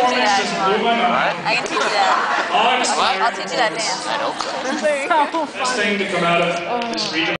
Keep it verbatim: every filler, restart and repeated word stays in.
teach you that if you want. I can teach you that. I'll, I'll teach you that dance. I hope so. Best thing to come out of this region.